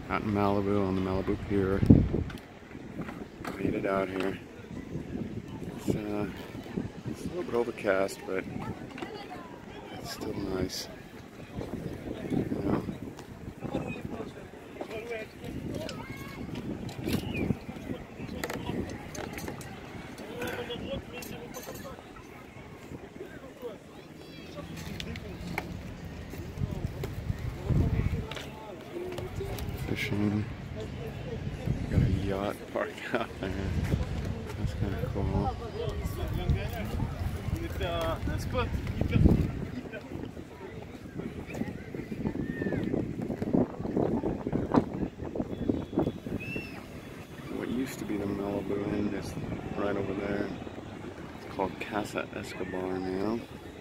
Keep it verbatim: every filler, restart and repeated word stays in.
Out in Malibu on the Malibu Pier. Made it out here. It's, uh, it's a little bit overcast, but it's still nice. You know? Fishing. Got a yacht parked out there. That's kind of cool. What used to be the Malibu Inn is right over there. It's called Casa Escobar now.